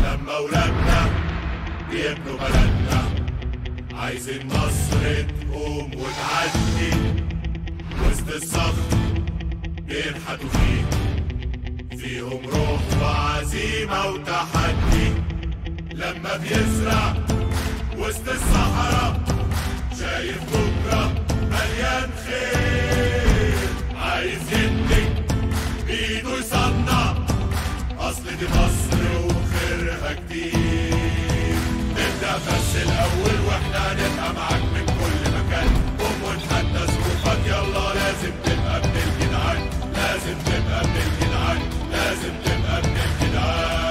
لما ولادنا بيبنوا بلدنا، عايزين مصر تقوم وتعدي وسط الصخر بينحتوا فيهم روح وعزيمة وتحدي. لما بيزرع وسط الصحراء شايف بكرة مليان خير، عايز يبني بإيده يصنع، أصل دي مصر وخيرها كتير. نبدأ بس الأول وإحنا هنبقى معاك من كل مكان، قوم ونحدى ظروفك يلا، لازم تبقى ابن الجدعان، لازم تبقى ابن الجدعان، لازم تبقى ابن الجدعان.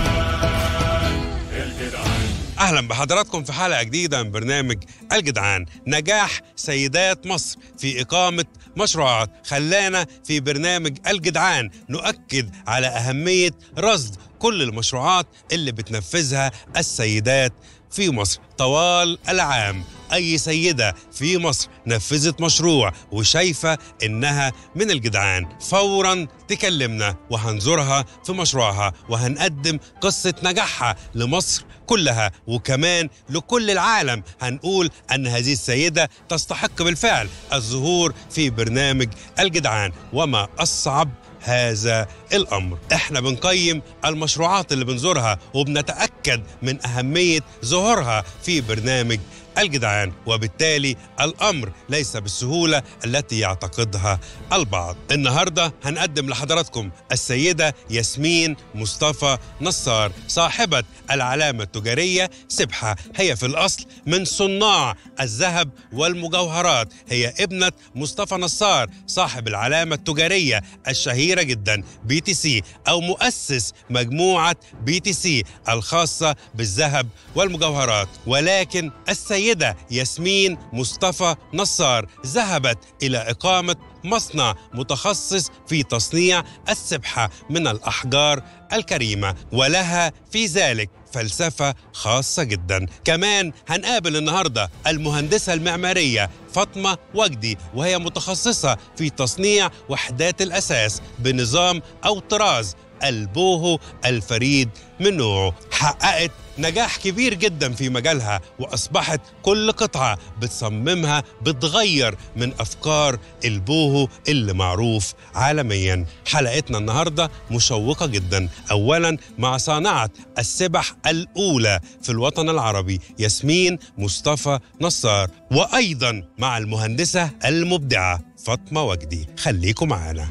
أهلا بحضراتكم في حلقة جديدة من برنامج الجدعان. نجاح سيدات مصر في إقامة مشروعات خلانا في برنامج الجدعان نؤكد على أهمية رصد كل المشروعات اللي بتنفذها السيدات في مصر طوال العام. أي سيدة في مصر نفذت مشروع وشايفة إنها من الجدعان فوراً تكلمنا وهنزورها في مشروعها وهنقدم قصة نجاحها لمصر كلها وكمان لكل العالم. هنقول أن هذه السيدة تستحق بالفعل الظهور في برنامج الجدعان. وما أصعب هذا الأمر، احنا بنقيم المشروعات اللي بنزورها وبنتأكد من أهمية ظهورها في برنامج الجدعان، وبالتالي الأمر ليس بالسهولة التي يعتقدها البعض. النهاردة هنقدم لحضراتكم السيدة ياسمين مصطفى نصار صاحبة العلامة التجارية سبحة. هي في الأصل من صناع الذهب والمجوهرات، هي ابنة مصطفى نصار صاحب العلامة التجارية الشهيرة جدا BTC، أو مؤسس مجموعة BTC الخاصة بالذهب والمجوهرات. ولكن السيدة ياسمين مصطفى نصار ذهبت إلى إقامة مصنع متخصص في تصنيع السبحة من الأحجار الكريمة، ولها في ذلك فلسفة خاصة جدا. كمان هنقابل النهاردة المهندسة المعمارية فاطمة وجدي، وهي متخصصة في تصنيع وحدات الأساس بنظام أو طراز البوهو الفريد من نوعه. حققت نجاح كبير جدا في مجالها وأصبحت كل قطعة بتصممها بتغير من أفكار البوهو اللي معروف عالميا. حلقتنا النهاردة مشوقة جدا، أولا مع صانعة السبح الأولى في الوطن العربي ياسمين مصطفى نصار، وأيضا مع المهندسة المبدعة فاطمة وجدي. خليكم معنا.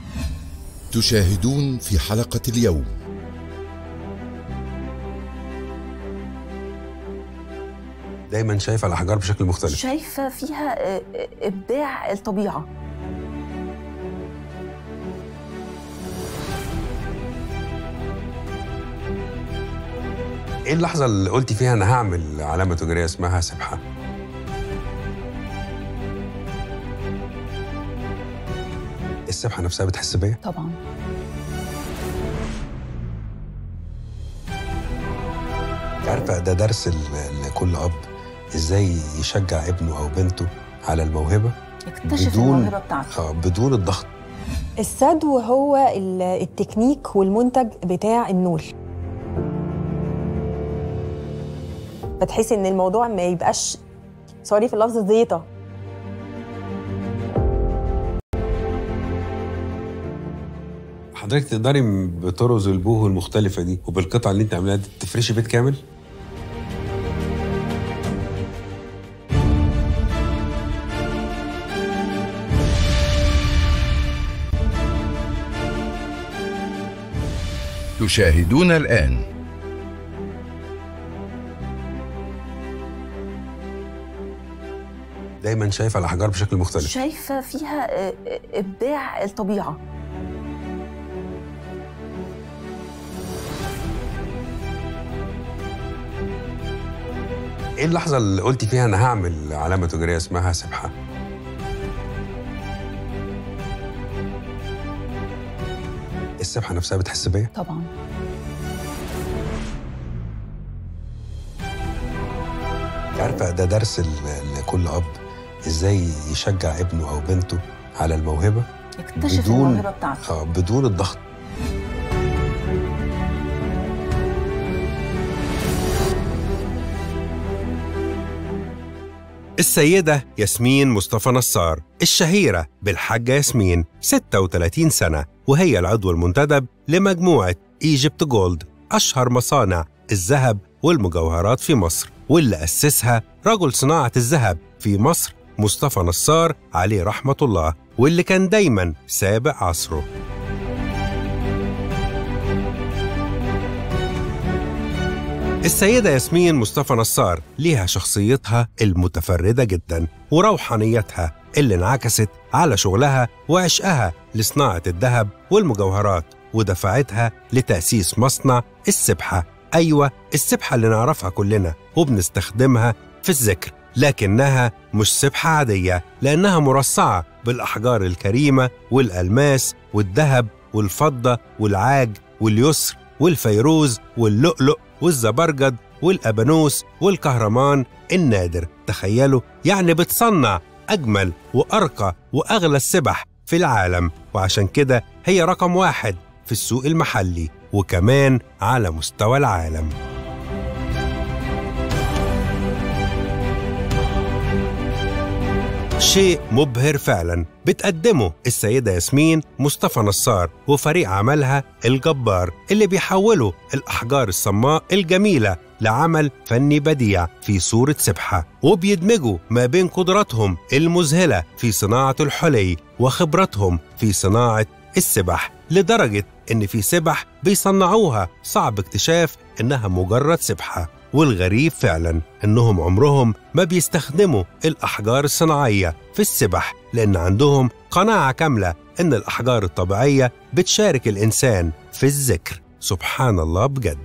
تشاهدون في حلقة اليوم دايما شايفة الأحجار بشكل مختلف، شايفة فيها إبداع الطبيعة. إيه اللحظة اللي قلتي فيها أنا هعمل علامة تجارية اسمها سبحة؟ السبحة نفسها بتحس بيا؟ طبعا. عارفة ده درس لكل أب، إزاي يشجع ابنه أو بنته على الموهبة يكتشف الموهبة بتاعته بدون الضغط. السدو هو التكنيك والمنتج بتاع النول، فتحسي إن الموضوع ما يبقاش سوري في اللفظ زيطة. حضرتك تقدري بطرز البوهو المختلفة دي وبالقطعة اللي انت عاملاها دي تفرشي بيت كامل؟ تشاهدون الآن دايما شايفة الأحجار بشكل مختلف، شايفة فيها إبداع الطبيعة. إيه اللحظة اللي قلتي فيها أنا هعمل علامة تجارية اسمها سبحة؟ السبحة نفسها بتحس بيا؟ طبعا. عارفة ده درس لكل أب، إزاي يشجع ابنه أو بنته على الموهبة يكتشف الموهبة بتاعته بدون الضغط. السيدة ياسمين مصطفى نصار الشهيرة بالحاجة ياسمين 36 سنة، وهي العضو المنتدب لمجموعة ايجيبت جولد، أشهر مصانع الذهب والمجوهرات في مصر، واللي أسسها رجل صناعة الذهب في مصر مصطفى نصار عليه رحمة الله، واللي كان دايماً سابق عصره. السيدة ياسمين مصطفى نصار ليها شخصيتها المتفردة جداً وروحانيتها اللي انعكست على شغلها وعشقها لصناعة الذهب والمجوهرات، ودفعتها لتأسيس مصنع السبحة. أيوة، السبحة اللي نعرفها كلنا وبنستخدمها في الذكر، لكنها مش سبحة عادية، لأنها مرصعة بالأحجار الكريمة والألماس والذهب والفضة والعاج واليسر والفيروز واللؤلؤ والزبرجد والأبانوس والكهرمان النادر. تخيلوا، يعني بتصنع أجمل وأرقى وأغلى السبح في العالم، وعشان كده هي رقم 1 في السوق المحلي وكمان على مستوى العالم. شيء مبهر فعلا بتقدمه السيدة ياسمين مصطفى نصار وفريق عملها الجبار، اللي بيحولوا الأحجار الصماء الجميلة لعمل فني بديع في صورة سبحة، وبيدمجوا ما بين قدراتهم المذهلة في صناعة الحلي وخبرتهم في صناعة السبح، لدرجة إن في سبح بيصنعوها صعب اكتشاف إنها مجرد سبحة. والغريب فعلا إنهم عمرهم ما بيستخدموا الأحجار الصناعية في السبح، لأن عندهم قناعة كاملة إن الأحجار الطبيعية بتشارك الإنسان في الذكر. سبحان الله بجد.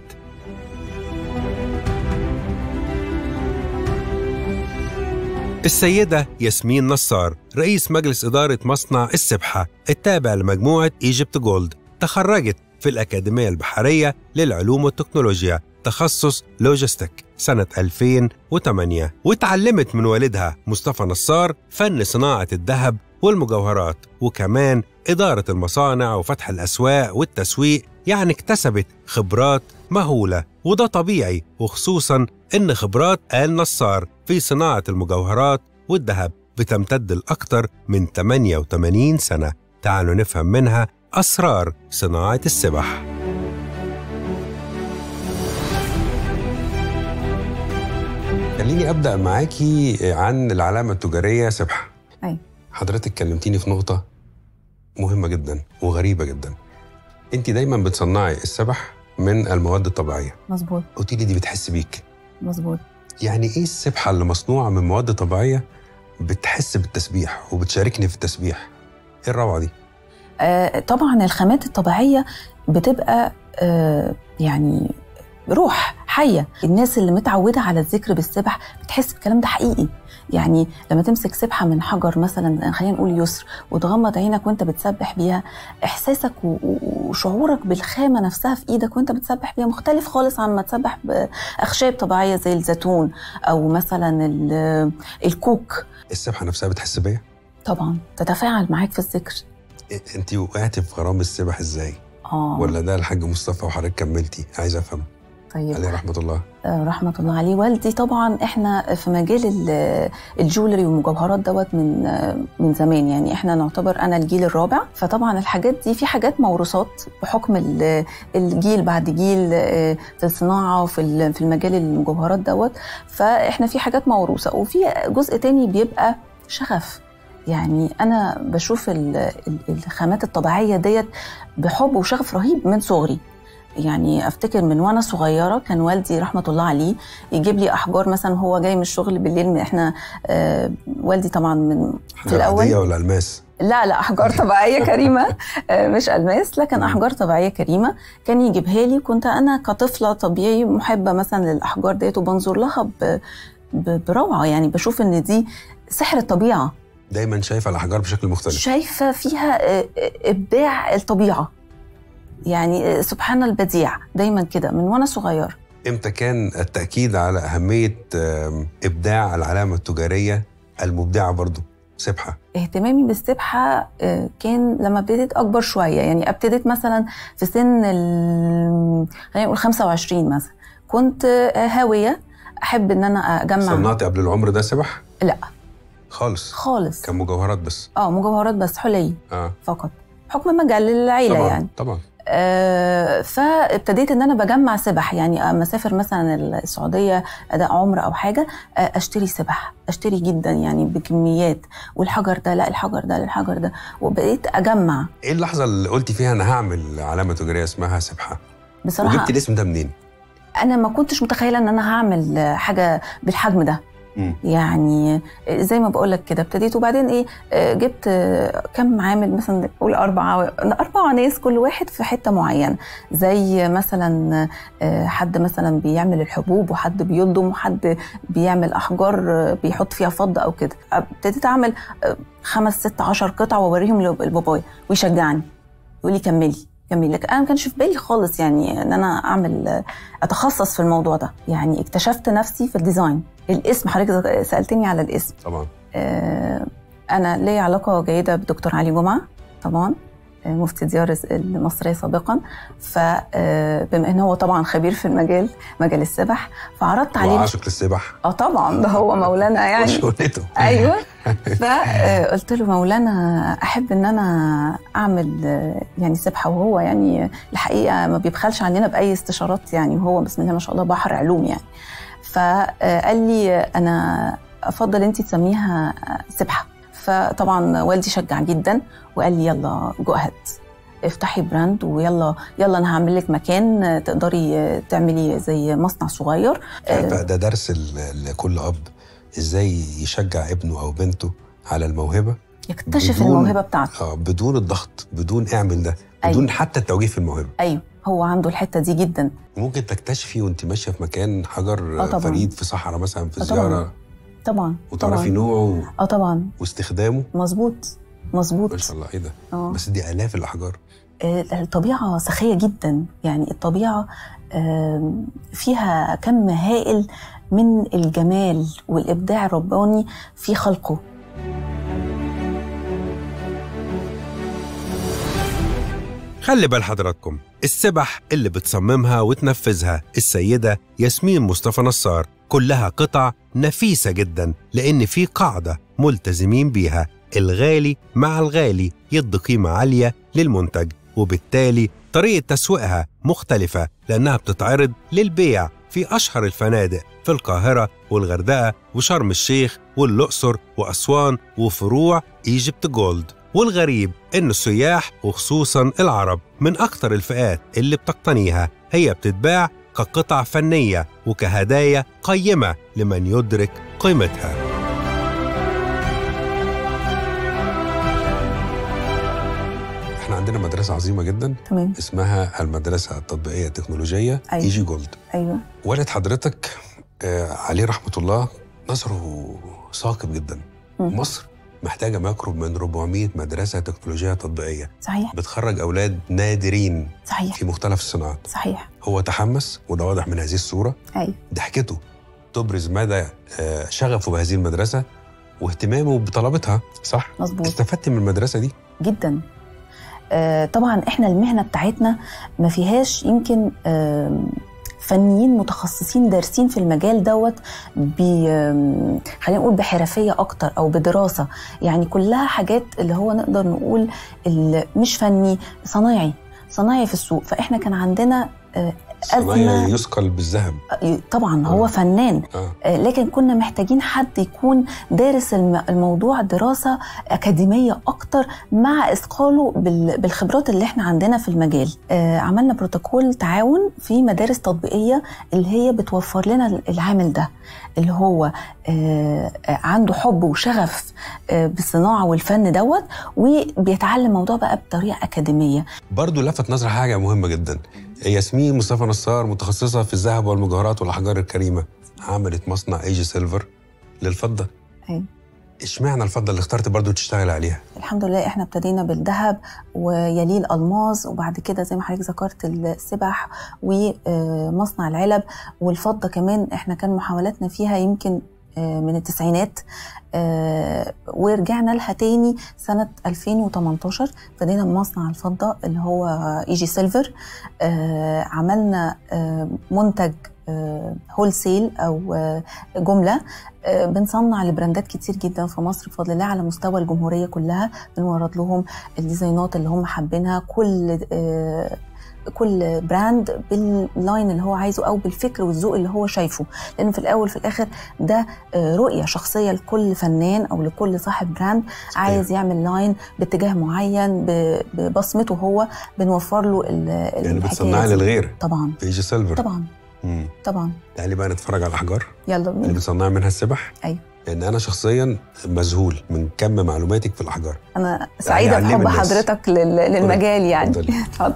السيدة ياسمين نصار رئيس مجلس إدارة مصنع السبحة التابع لمجموعة ايجيبت جولد، تخرجت في الأكاديمية البحرية للعلوم والتكنولوجيا تخصص لوجستيك سنة 2008، واتعلمت من والدها مصطفى نصار فن صناعة الذهب والمجوهرات وكمان إدارة المصانع وفتح الأسواق والتسويق. يعني اكتسبت خبرات مهولة، وده طبيعي، وخصوصاً إن خبرات آل نصار في صناعة المجوهرات والذهب بتمتد لأكثر من 88 سنة. تعالوا نفهم منها أسرار صناعة السبح. خليني أبدأ معاكي عن العلامة التجارية سبحة. أي. حضرتك كلمتيني في نقطة مهمة جدا وغريبة جدا. أنت دايما بتصنعي السبح من المواد الطبيعية. مظبوط. قلتي لي دي بتحس بيك. مظبوط. يعني إيه السبحة اللي مصنوعة من مواد طبيعية بتحس بالتسبيح وبتشاركني في التسبيح؟ إيه الروعة دي؟ طبعا الخامات الطبيعية بتبقى يعني روح حية. الناس اللي متعودة على الذكر بالسبح بتحس بالكلام ده حقيقي. يعني لما تمسك سبحة من حجر مثلا، خلينا نقول يسر، وتغمض عينك وانت بتسبح بيها، احساسك وشعورك بالخامة نفسها في ايدك وانت بتسبح بيها مختلف خالص عن ما تسبح باخشاب طبيعية زي الزيتون او مثلا الكوك. السبحة نفسها بتحس بيها؟ طبعا تتفاعل معاك في الذكر. انت وقعتي في غرام السبح ازاي؟ ولا ده الحاج مصطفى وحضرتك كملتي؟ عايز افهم. طيب. عليه رحمة الله. رحمة الله عليه. والدي طبعا احنا في مجال الجولري والمجوهرات دوت من زمان، يعني احنا نعتبر انا الجيل الرابع، فطبعا الحاجات دي في حاجات موروثات بحكم الجيل بعد جيل في الصناعة وفي المجال المجوهرات دوت، فاحنا في حاجات موروثة، وفي جزء تاني بيبقى شغف. يعني أنا بشوف الخامات الطبيعية ديت بحب وشغف رهيب من صغري. يعني أفتكر من وأنا صغيرة كان والدي رحمة الله عليه يجيب لي أحجار، مثلا هو جاي من الشغل بالليل، إحنا والدي طبعا من في الأول عادية ولا ألماس؟ لا أحجار طبيعية كريمة مش ألماس، لكن أحجار طبيعية كريمة كان يجيبها لي. كنت أنا كطفلة طبيعي محبة مثلا للأحجار ديت وبنظر لها بروعة، يعني بشوف إن دي سحر الطبيعة. دايما شايفة الأحجار بشكل مختلف، شايفة فيها إبداع الطبيعة، يعني سبحان البديع دايما كده من وانا صغير. امتى كان التأكيد على أهمية إبداع العلامة التجارية المبدعة برضو سبحة؟ اهتمامي بالسبحة كان لما ابتديت أكبر شوية، يعني ابتديت مثلا في سن خلينا نقول 25 مثلا، كنت هاوية أحب إن أنا أجمع. صنعتي قبل العمر ده سبح؟ لا خالص خالص. كان مجوهرات بس؟ مجوهرات بس، حلي فقط، حكم مجال العيله طبعًا يعني. طبعا. فابتديت ان انا بجمع سبح، يعني اما اسافر مثلا السعوديه اداء عمره او حاجه، اشتري سبح، اشتري جدا يعني بكميات، والحجر ده لا الحجر ده للحجر ده، وبقيت اجمع. ايه اللحظه اللي قلتي فيها انا هعمل علامه تجاريه اسمها سبحه؟ بصراحه وجبتي الاسم ده منين؟ انا ما كنتش متخيله ان انا هعمل حاجه بالحجم ده. يعني زي ما بقول لك كده ابتديت، وبعدين ايه جبت كم عامل مثلا، نقول 4 ناس كل واحد في حته معينه، زي مثلا حد مثلا بيعمل الحبوب، وحد بيلضم، وحد بيعمل احجار بيحط فيها فضه او كده. ابتديت اعمل 5 6 10 قطعه واوريهم لبابايا ويشجعني يقول لي كملي. لكن انا ما كانش في بالي خالص يعني ان انا اتخصص في الموضوع ده. يعني اكتشفت نفسي في الديزاين. الاسم، حضرتك سالتني على الاسم. طبعا. انا لي علاقه جيده بدكتور علي جمعه طبعا، مفتي ديار المصريه سابقا. فبما ان هو طبعا خبير في مجال السبح، فعرضت عليه وعاشق للسبح. طبعا، ده هو مولانا يعني. شغلته. ايوه. فقلت له مولانا احب ان انا اعمل يعني سبحه، وهو يعني الحقيقه ما بيبخلش عننا باي استشارات يعني، وهو بسم الله ما شاء الله بحر علوم يعني. فقال لي انا افضل انت تسميها سبحه. فطبعا والدي شجع جدا وقال لي يلا جو اهيد، افتحي براند، ويلا انا هعمل لك مكان تقدري تعملي زي مصنع صغير. ده درس لكل اب، ازاي يشجع ابنه او بنته على الموهبه، يكتشف الموهبه بتاعته بدون الضغط، بدون اعمل ده، بدون حتى التوجيه في الموهبه. ايوه، هو عنده الحته دي جدا. ممكن تكتشفي وانت ماشيه في مكان حجر فريد في صحراء مثلا، في زياره طبعا وتعرفي نوعه طبعا واستخدامه. مظبوط ما شاء الله. ايه ده؟ بس دي آلاف الأحجار. الطبيعة سخية جدا، يعني الطبيعة فيها كم هائل من الجمال والإبداع الرباني في خلقه. خلي بال حضراتكم، السبح اللي بتصممها وتنفذها السيدة ياسمين مصطفى نصار كلها قطع نفيسة جدا، لأن في قاعدة ملتزمين بيها: الغالي مع الغالي يدي قيمة عالية للمنتج، وبالتالي طريقة تسويقها مختلفة، لأنها بتتعرض للبيع في أشهر الفنادق في القاهرة والغردقة وشرم الشيخ والأقصر وأسوان وفروع إيجيبت جولد. والغريب إن السياح وخصوصاً العرب من أكتر الفئات اللي بتقتنيها، هي بتتباع كقطع فنية وكهدايا قيمة لمن يدرك قيمتها. احنا عندنا مدرسة عظيمة جدا تمام. اسمها المدرسة التطبيقية التكنولوجية. أيوة. إيجي جولد. أيوة. والد حضرتك عليه رحمة الله نظره ثاقب جدا. مصر محتاجة ما يقرب من 400 مدرسة تكنولوجية تطبيقية. صحيح. بتخرج أولاد نادرين. صحيح. في مختلف الصناعات. صحيح. هو تحمس، وده واضح من هذه الصورة. أيوة. ضحكته تبرز مدى شغفه بهذه المدرسة واهتمامه بطلبتها. صح؟ مظبوط. استفدت من المدرسة دي؟ جدا. طبعا احنا المهنة بتاعتنا ما فيهاش يمكن فنيين متخصصين دارسين في المجال دوت خلينا نقول بحرفية أكتر أو بدراسة، يعني كلها حاجات اللي هو نقدر نقول مش فني، صناعي في السوق. فإحنا كان عندنا صناعي يثقل بالذهب. طبعا هو فنان. لكن كنا محتاجين حد يكون دارس الموضوع دراسة أكاديمية أكتر مع إثقاله بالخبرات اللي احنا عندنا في المجال. عملنا بروتوكول تعاون في مدارس تطبيقية اللي هي بتوفر لنا العامل ده، اللي هو عنده حب وشغف بالصناعة والفن دوت، وبيتعلم الموضوع بقى بطريقة أكاديمية. برضو لفت نظر حاجة مهمة جدا، ياسمين مصطفى نصار متخصصة في الذهب والمجوهرات والأحجار الكريمة، عملت مصنع ايجي سيلفر للفضة. أيوة. اشمعنى الفضة اللي اخترت برضو تشتغل عليها؟ الحمد لله احنا ابتدينا بالذهب ويليه الألماس، وبعد كده زي ما حضرتك ذكرت السبح ومصنع العلب، والفضة كمان احنا كان محاولاتنا فيها يمكن من التسعينات، ورجعنا لها تاني سنة 2018 ابتدينا بمصنع الفضة اللي هو ايجي سيلفر. عملنا منتج هول سيل او جمله. بنصنع لبراندات كتير جدا في مصر بفضل الله على مستوى الجمهوريه كلها، بنورد لهم الديزاينات اللي هم حابينها، كل براند باللاين اللي هو عايزه او بالفكر والذوق اللي هو شايفه، لانه في الاول في الاخر ده رؤيه شخصيه لكل فنان او لكل صاحب براند عايز يعمل لاين باتجاه معين ببصمته هو، بنوفر له يعني بتصنعي للغير طبعا بيجي سيلفر طبعا. طبعا. تعالي بقى نتفرج على الاحجار يلا بينا. اللي بتصنعي منها السبح. ايوه، لان انا شخصيا مذهول من كم معلوماتك في الاحجار. انا سعيده بحب حضرتك للمجال يعني. اتفضل.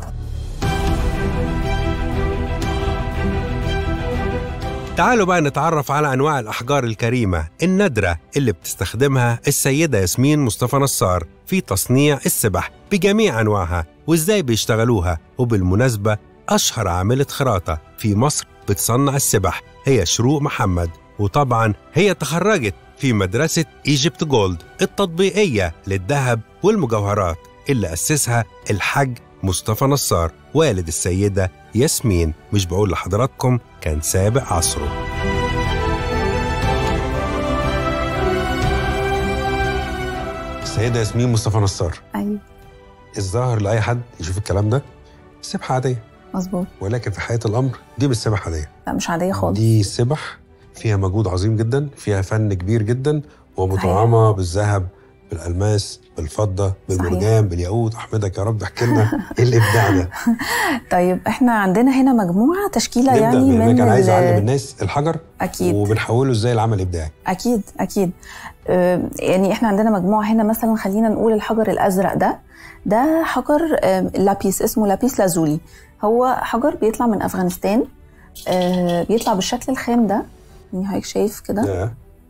تعالوا بقى نتعرف على أنواع الأحجار الكريمة النادرة اللي بتستخدمها السيدة ياسمين مصطفى نصار في تصنيع السبح بجميع أنواعها وإزاي بيشتغلوها. وبالمناسبة أشهر عاملة خراطة في مصر بتصنع السبح هي شروق محمد، وطبعا هي تخرجت في مدرسة إيجيبت جولد التطبيقية للذهب والمجوهرات اللي أسسها الحاج مصطفى نصار والد السيدة ياسمين. مش بقول لحضراتكم كان سابق عصره. السيدة ياسمين مصطفى نصار. أيوة. الظاهر لأي حد يشوف الكلام ده سبحة عادية. مظبوط. ولكن في حقيقة الأمر دي مش سبحة عادية. لا مش عادية خالص. دي سبح فيها مجهود عظيم جدا، فيها فن كبير جدا، ومطعمة بالذهب بالألماس بالفضة بالمرجان بالياقوت. أحمدك يا رب، احكي لنا إيه الإبداع ده؟ طيب إحنا عندنا هنا مجموعة تشكيلة يعني من أنا عايز أعلم الناس الحجر. أكيد. وبنحوله إزاي العمل إبداعي. أكيد أكيد. يعني إحنا عندنا مجموعة هنا مثلا، خلينا نقول الحجر الأزرق ده حجر لابيس، اسمه لابيس لازولي. هو حجر بيطلع من أفغانستان، بيطلع بالشكل الخام ده يعني هيك شايف كده.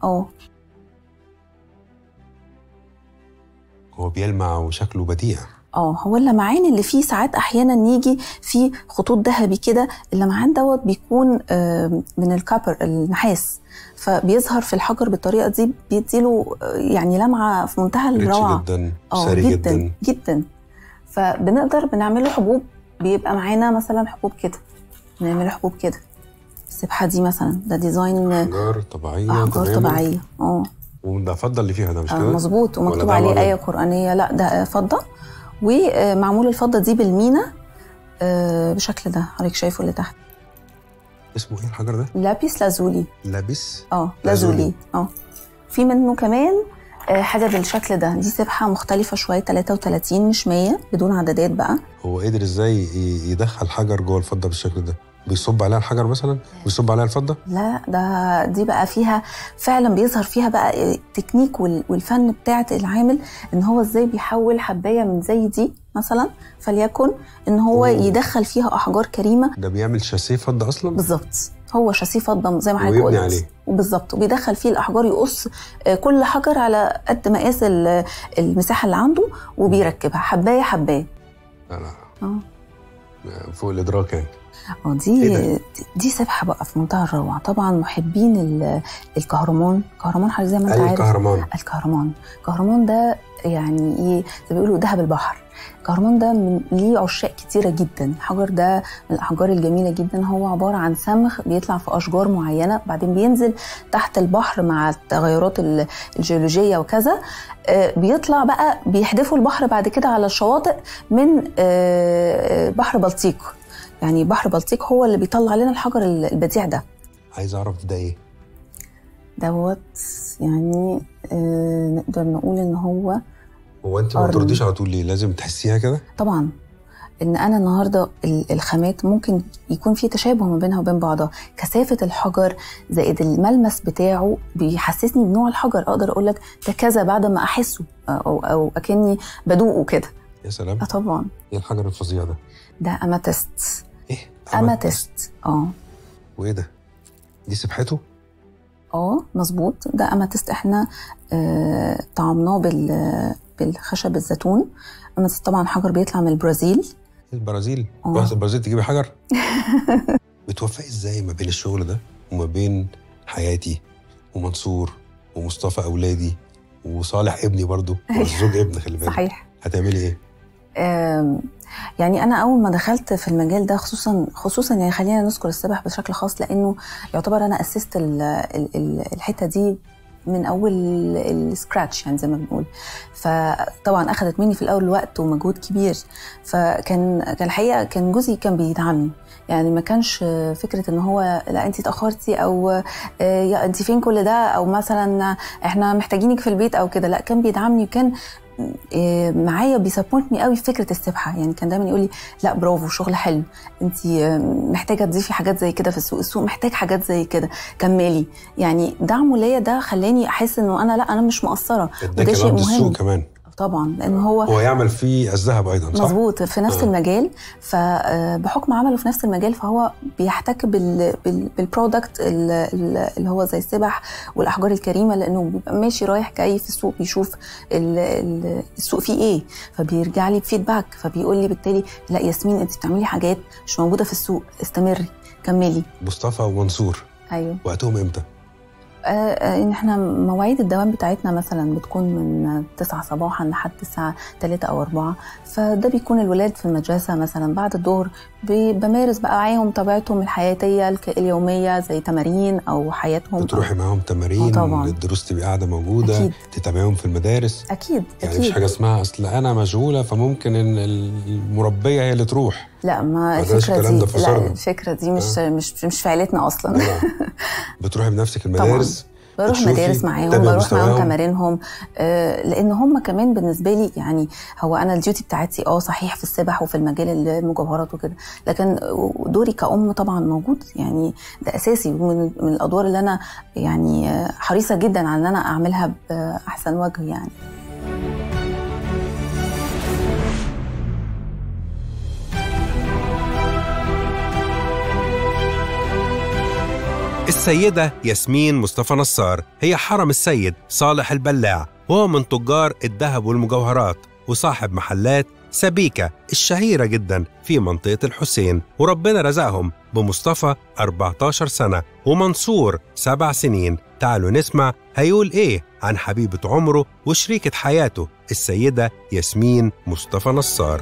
هو بيلمع وشكله بديع. هو اللمعان اللي فيه ساعات احيانا يجي فيه خطوط ذهبي كده، اللمعان دوت بيكون من الكابر النحاس، فبيظهر في الحجر بالطريقه دي، بيديله يعني لمعه في منتهى الروعه جدا، ساري جدا جدا. فبنقدر بنعمله حبوب، بيبقى معانا مثلا حبوب كده، بنعمله حبوب كده. السبحه دي مثلا ده ديزاين احجار طبيعيه. احجار طبيعيه. وده فضه اللي فيها ده مش كده؟ مظبوط، ومكتوب عليه آية قرآنية. لا ده فضة، ومعمول الفضة دي بالمينا بشكل ده حضرتك شايفه اللي تحت. اسمه ايه الحجر ده؟ لابيس لازولي. لابيس لازولي. في منه كمان حاجة بالشكل ده. دي سبحة مختلفة شوية، 33 مش 100 بدون عددات بقى. هو قدر ازاي يدخل حجر جوه الفضة بالشكل ده؟ بيصب عليها الحجر مثلا ويصب عليها الفضة؟ لا دي بقى فيها فعلا بيظهر فيها بقى التكنيك والفن بتاعت العامل، ان هو ازاي بيحول حباية من زي دي مثلا فليكن ان هو يدخل فيها احجار كريمة. ده بيعمل شاسيه فضة اصلا؟ بالظبط، هو شاسيه فضة زي ما حضرتك قلت. عليه بالظبط، وبيدخل فيه الاحجار، يقص كل حجر على قد مقاس المساحة اللي عنده وبيركبها حباية حباية. لا فوق الادراك يعني. دي سبحة بقى في منتهى الروعة. طبعا محبين الكهرمان حضرتك زي ما انت عارف. الكهرمان ده يعني ايه، زي بيقولوا ذهب البحر. الكهرمان ده ليه عشاق كتيرة جدا. الحجر ده من الأحجار الجميلة جدا. هو عبارة عن صمغ بيطلع في أشجار معينة، بعدين بينزل تحت البحر مع التغيرات الجيولوجية وكذا، بيطلع بقى بيحدفوا البحر بعد كده على الشواطئ من بحر بلطيق. يعني بحر بلطيق هو اللي بيطلع لنا الحجر البديع ده. عايز أعرف ده إيه؟ دوت يعني نقدر نقول إن هو أنت ما ترديش على طول ليه؟ لازم تحسيها كده؟ طبعا، إن أنا النهاردة الخامات ممكن يكون في تشابه ما بينها وبين بعضها. كثافة الحجر زائد الملمس بتاعه بيحسسني بنوع الحجر، أقدر أقول لك ده كذا بعد ما أحسه أو أكني بدوقه كده. يا سلام. طبعا. إيه الحجر الفظيع ده؟ ده أماتيست. إيه؟ أماتيست. وإيه ده؟ دي سبحته؟ مظبوط، ده أماتيست. إحنا طعمناه بالخشب الزيتون. أماتيست طبعا حجر بيطلع من البرازيل. رحت البرازيل تجيبي حجر؟ بتوفقي إزاي ما بين الشغل ده وما بين حياتي ومنصور ومصطفى أولادي وصالح ابني برضو والزوج ابن؟ خلي بالك. صحيح. هتعملي إيه؟ يعني أنا أول ما دخلت في المجال ده خصوصا يعني خلينا نذكر السباحة بشكل خاص، لأنه يعتبر أنا أسست الحتة دي من أول السكراتش يعني زي ما بنقول. فطبعا أخذت مني في الأول وقت ومجهود كبير، فكان الحقيقة كان جوزي كان بيدعمني، يعني ما كانش فكرة إن هو لا أنتي اتأخرتي أو يا أنتي فين كل ده، أو مثلا إحنا محتاجينك في البيت أو كده. لا، كان بيدعمني وكان معايا بيسابورتني قوي في فكره السباحه. يعني كان دايما يقول لي لا برافو، شغل حلو، انت محتاجه تضيفي حاجات زي كده في السوق محتاج حاجات زي كده، كملي. يعني دعمه ليا ده خلاني احس انه انا مش مقصره، وده شيء مهم. السوق كمان طبعا، لان هو يعمل فيه الذهب ايضا، صح؟ مظبوط، في نفس المجال. فبحكم عمله في نفس المجال فهو بيحتك بالبرودكت اللي هو زي السبح والاحجار الكريمه، لانه بيبقى ماشي رايح جاي في السوق بيشوف السوق فيه ايه، فبيرجع لي بفيدباك، فبيقول لي بالتالي لا ياسمين انت بتعملي حاجات مش موجوده في السوق، استمري كملي. مصطفى ومنصور ايوه، وقتهم امتى؟ ان احنا مواعيد الدوام بتاعتنا مثلا بتكون من 9 صباحا لحد الساعه 3 أو 4. فده بيكون الولاد في المدرسه مثلا بعد الظهر، بمارس بقى معاهم طبيعتهم الحياتيه اليوميه زي تمارين او حياتهم. بتروحي معاهم تمارين؟ طبعا الدروس تبقى قاعده موجوده؟ أكيد. تتابعيهم في المدارس؟ اكيد. يعني مش حاجه اسمها اصل انا مشغوله فممكن ان المربيه هي اللي تروح. لا، ما الفكره دي مش فعلتنا اصلا. بتروحي بنفسك المدارس؟ بروح مدارس معاهم، بروح معاهم تمارينهم، لان هم كمان بالنسبه لي يعني هو انا الديوتي بتاعتي صحيح في السباحه وفي المجال المجوهرات وكده، لكن دوري كأم طبعا موجود، يعني ده اساسي من الادوار اللي انا يعني حريصه جدا على ان انا اعملها باحسن وجه. يعني السيدة ياسمين مصطفى نصار هي حرم السيد صالح البلاع، وهو من تجار الذهب والمجوهرات وصاحب محلات سبيكة الشهيرة جدا في منطقة الحسين. وربنا رزقهم بمصطفى 14 سنة ومنصور 7 سنين. تعالوا نسمع هيقول ايه عن حبيبة عمره وشريكة حياته السيدة ياسمين مصطفى نصار.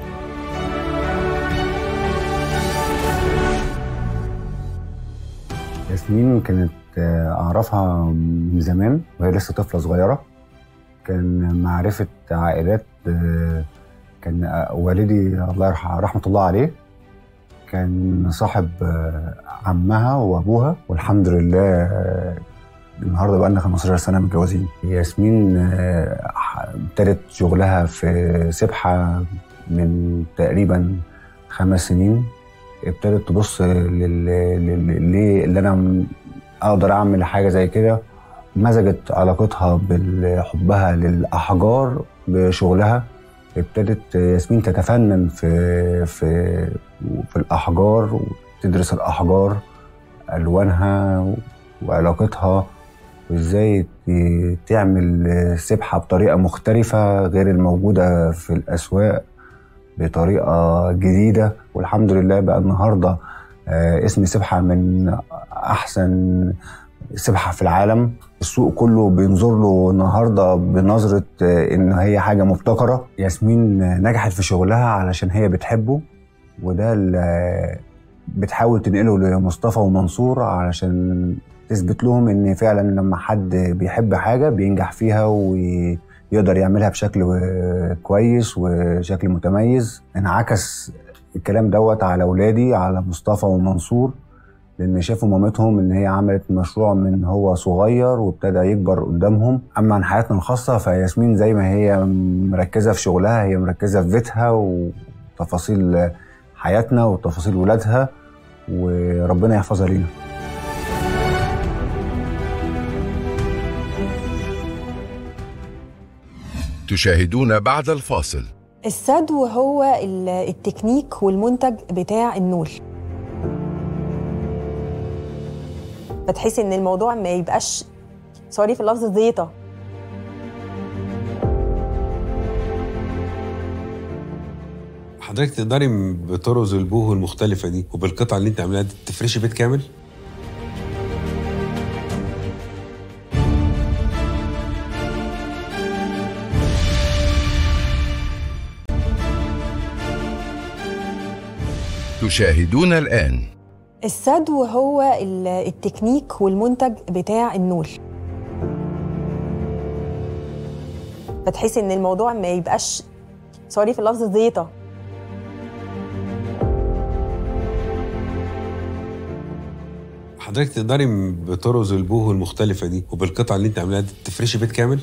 ياسمين كانت أعرفها من زمان وهي لسه طفلة صغيرة. كان معرفة عائلات، كان والدي الله يرحمه رحمة الله عليه كان صاحب عمها وأبوها، والحمد لله النهارده بقى لنا 15 سنة متجوزين. ياسمين ابتدت شغلها في سبحة من تقريبا 5 سنين. ابتدت تبص اللي انا اقدر اعمل حاجه زي كده. مزجت علاقتها بحبها للاحجار بشغلها. ابتدت ياسمين تتفنن في الاحجار، وتدرس الاحجار الوانها وعلاقتها، وازاي تعمل سبحه بطريقه مختلفه غير الموجوده في الاسواق، بطريقة جديدة. والحمد لله بقى النهاردة اسم سبحة من أحسن سبحة في العالم. السوق كله بينظر له النهاردة بنظرة إن هي حاجة مبتكرة. ياسمين نجحت في شغلها علشان هي بتحبه، وده اللي بتحاول تنقله لمصطفى ومنصور علشان تثبت لهم إن فعلا لما حد بيحب حاجة بينجح فيها يقدر يعملها بشكل كويس وشكل متميز. انعكس الكلام دوت على أولادي، على مصطفى ومنصور، لأن شافوا مامتهم إن هي عملت مشروع من هو صغير وابتدى يكبر قدامهم. أما عن حياتنا الخاصة فياسمين زي ما هي مركزة في شغلها، هي مركزة في بيتها وتفاصيل حياتنا وتفاصيل ولادها، وربنا يحفظها لينا. تشاهدون بعد الفاصل. السدو هو التكنيك والمنتج بتاع النول. فتحس ان الموضوع ما يبقاش سوري في اللفظ زيطه. حضرتك تقدري بطرز البوه المختلفة دي وبالقطع اللي انت عاملاها دي تفرشي بيت كامل؟ تشاهدون الآن. السدو هو التكنيك والمنتج بتاع النول. فتحسي ان الموضوع ما يبقاش، سوري في اللفظ، زيطه. حضرتك تقدري بطرز البوهو المختلفة دي وبالقطع اللي انت عاملاها دي تفرشي بيت كامل؟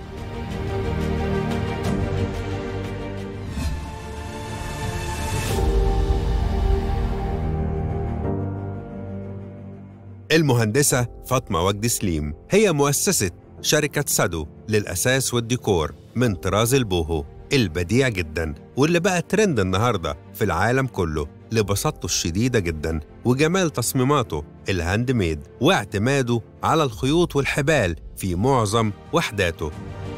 المهندسة فاطمة وجدي سليم هي مؤسسة شركة سادو للأساس والديكور من طراز البوهو البديع جداً واللي بقى ترند النهاردة في العالم كله لبساطته الشديدة جداً وجمال تصميماته الهاند ميد واعتماده على الخيوط والحبال في معظم وحداته.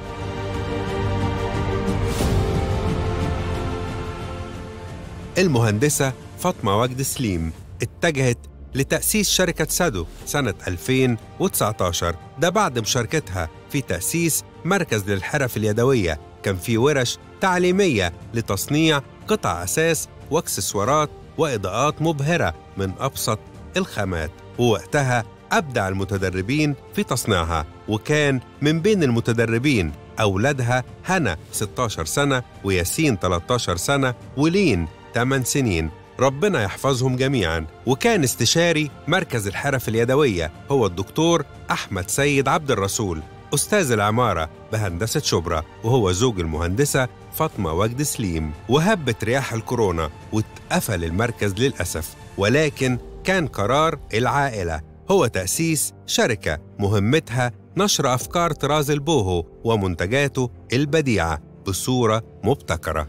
المهندسة فاطمة وجدي سليم اتجهت لتأسيس شركة سادو سنة 2019، ده بعد مشاركتها في تأسيس مركز للحرف اليدوية كان فيه ورش تعليمية لتصنيع قطع أساس واكسسوارات وإضاءات مبهرة من أبسط الخامات، ووقتها أبدع المتدربين في تصنيعها، وكان من بين المتدربين أولادها هنا 16 سنة وياسين 13 سنة ولين 8 سنين، ربنا يحفظهم جميعاً. وكان استشاري مركز الحرف اليدوية هو الدكتور أحمد سيد عبد الرسول أستاذ العمارة بهندسة شبرا، وهو زوج المهندسة فاطمة وجدي سليم. وهبت رياح الكورونا واتقفل المركز للأسف، ولكن كان قرار العائلة هو تأسيس شركة مهمتها نشر أفكار طراز البوهو ومنتجاته البديعة بصورة مبتكرة.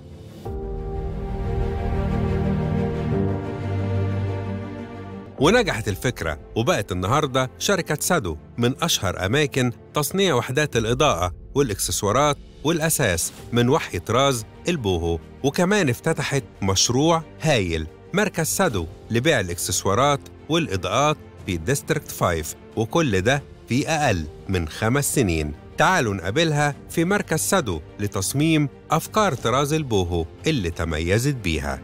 ونجحت الفكرة وبقت النهاردة شركة سادو من أشهر أماكن تصنيع وحدات الإضاءة والإكسسوارات والأساس من وحي طراز البوهو. وكمان افتتحت مشروع هايل مركز سادو لبيع الإكسسوارات والإضاءات في ديستريكت 5، وكل ده في أقل من 5 سنين. تعالوا نقابلها في مركز سادو لتصميم أفكار طراز البوهو اللي تميزت بيها.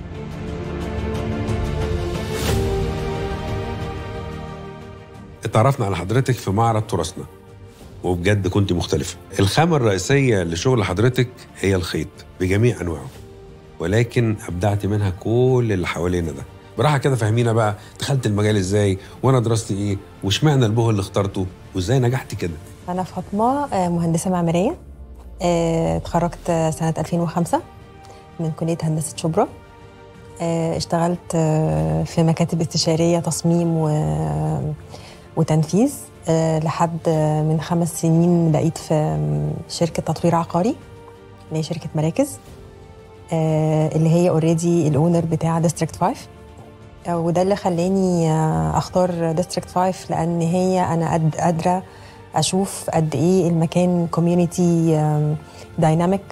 اتعرفنا على حضرتك في معرض تراثنا وبجد كنت مختلفة. الخامة الرئيسية لشغل حضرتك هي الخيط بجميع أنواعه، ولكن أبدعت منها كل اللي حوالينا ده. براحة كده فهمينا بقى دخلت المجال إزاي، وأنا دراستي إيه، واشمعنى البوهو اللي اخترته، وإزاي نجحت كده. أنا فاطمة، مهندسة معمارية، اتخرجت سنة 2005 من كلية هندسة شبرا. اشتغلت في مكاتب استشارية تصميم وتنفيذ لحد من 5 سنين بقيت في شركة تطوير عقاري اللي هي شركة مراكز، اللي هي اوريدي الاونر بتاع ديستريكت 5. وده اللي خلاني اختار ديستريكت 5 لان هي انا قادرة اشوف قد ايه المكان كوميونيتي دايناميك